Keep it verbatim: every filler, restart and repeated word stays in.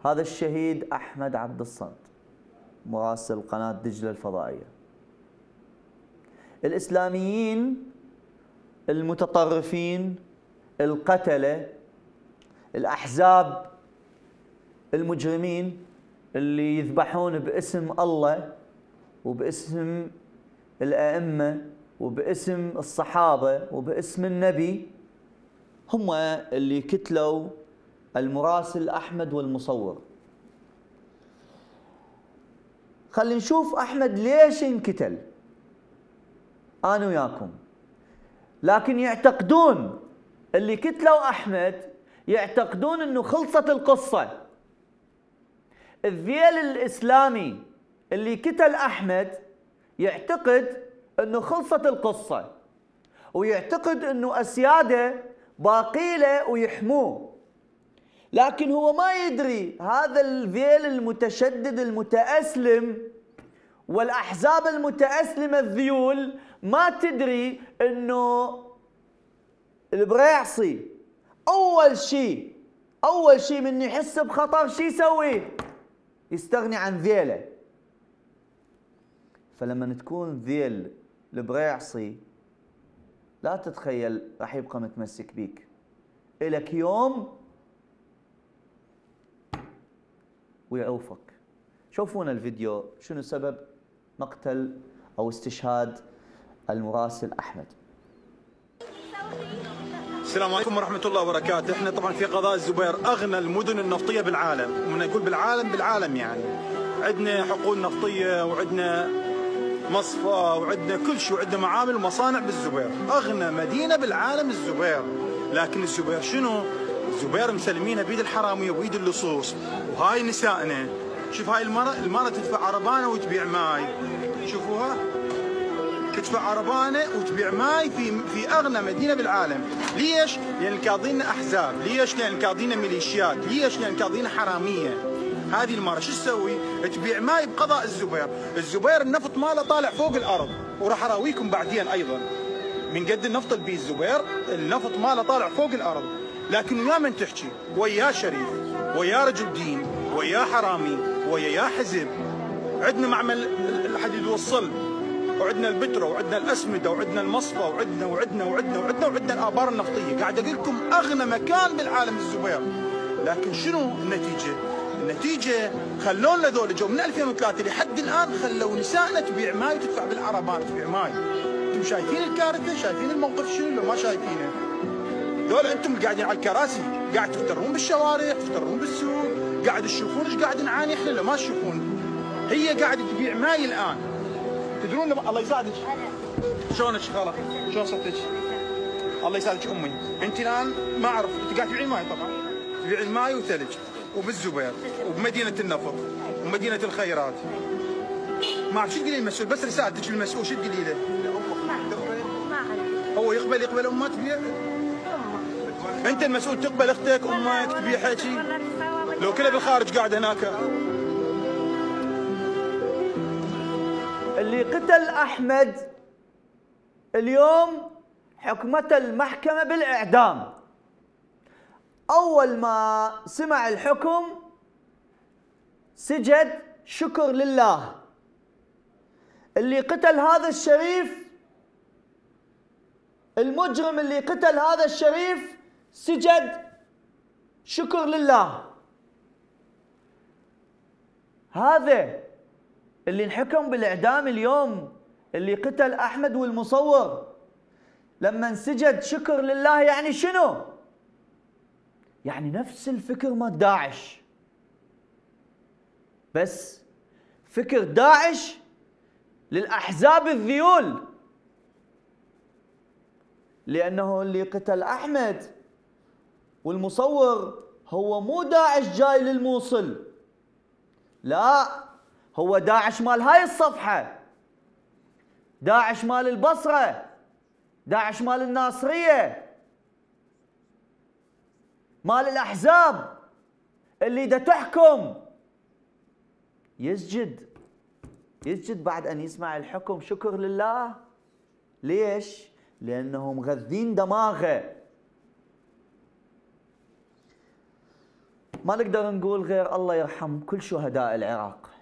هذا الشهيد أحمد عبد الصمد مراسل قناة دجلة الفضائية. الإسلاميين المتطرفين القتلة الأحزاب المجرمين اللي يذبحون باسم الله وباسم الأئمة وباسم الصحابة وباسم النبي هم اللي قتلوا المراسل أحمد والمصور. خلينا نشوف أحمد ليش انقتل أنا وياكم. لكن يعتقدون اللي قتلوا أحمد يعتقدون أنه خلصت القصة. الذيل الإسلامي اللي قتل أحمد يعتقد أنه خلصت القصة، ويعتقد أنه أسياده باقيله ويحموه. لكن هو ما يدري هذا الذيل المتشدد المتأسلم والأحزاب المتأسلمة الذيول ما تدري أنه البريعصي أول شيء أول شيء من يحس بخطر شي يسوي؟ يستغني عن ذيله. فلما تكون ذيل البريعصي لا تتخيل راح يبقى متمسك بيك، إلك يوم ويعوفك. شوفونا الفيديو شنو سبب مقتل أو استشهاد المراسل أحمد. السلام عليكم ورحمة الله وبركاته. احنا طبعا في قضاء الزبير أغنى المدن النفطية بالعالم، ومن نقول بالعالم بالعالم يعني عندنا حقول نفطية وعندنا مصفى وعندنا كل شيء وعندنا معامل ومصانع بالزبير. أغنى مدينة بالعالم الزبير. لكن الزبير شنو؟ الزبير مسلمينها بيد الحرامية وبيد اللصوص. وهاي نسائنا، شوف هاي المرأة المرأة تدفع عربانة وتبيع ماي، شوفوها تدفع عربانة وتبيع ماي في في أغنى مدينة بالعالم. ليش؟ لأن الكاظين أحزاب. ليش؟ لأن الكاظين ميليشيات. ليش؟ لأن الكاظين حرامية. هذه المرأة شو تسوي؟ تبيع ماي بقضاء الزبير. الزبير النفط ماله طالع فوق الأرض، وراح أراويكم بعدين أيضا من قد النفط اللي بيه الزبير. النفط ماله طالع فوق الأرض، لكن ويا من تحكي؟ وياه شريف، وياه رجل دين، وياه حرامي، وياه حزب. عندنا معمل الحديد والصلب، وعندنا البترو، وعندنا الاسمده، وعندنا المصفى، وعندنا وعندنا وعندنا وعندنا وعندنا الابار النفطيه. قاعد اقول لكم اغنى مكان بالعالم الزبير. لكن شنو النتيجه؟ النتيجه خلونا ذول جو من ألفين وثلاثة لحد الان خلوا نسائنا تبيع ماي وتدفع بالعربان تبيع ماي. انتم شايفين الكارثه؟ شايفين الموقف شنو لو ما شايفينه؟ ذول انتم قاعدين على الكراسي قاعد تفترون بالشوارع، تفترون بالسوق، قاعد تشوفون ايش قاعد نعاني احنا لو ما تشوفون. هي قاعده تبيع ماي الان. تدرون لما الله يساعدك شلونك خاله؟ شلون صحتك؟ الله يساعدك امي. انت الان ما اعرف انت قاعد تبيعين ماي، طبعا تبيعين ماي وثلج وبالزبير وبمدينه النفط ومدينه الخيرات. ما اعرف شو تقولي المسؤول، بس رسالتك المسؤول شو تقولي له؟ هو يقبل يقبل امه تبيع؟ انت المسؤول تقبل اختك امك تبيع حكي؟ لو كلها بالخارج قاعد هناك. اللي قتل أحمد اليوم حكمته المحكمة بالإعدام. أول ما سمع الحكم سجد شكر لله. اللي قتل هذا الشريف، المجرم اللي قتل هذا الشريف سجد شكر لله. هذا اللي انحكم بالإعدام اليوم اللي قتل أحمد والمصور لما انسجد شكر لله يعني شنو؟ يعني نفس الفكر مال داعش، بس فكر داعش للأحزاب الذيول. لأنه اللي قتل أحمد والمصور هو مو داعش جاي للموصل، لا، هو داعش مال هاي الصفحة، داعش مال البصرة، داعش مال الناصرية، مال الأحزاب اللي دا تحكم. يسجد يسجد بعد أن يسمع الحكم شكر لله. ليش؟ لأنهم مغذين دماغه. ما نقدر نقول غير الله يرحم كل شهداء العراق.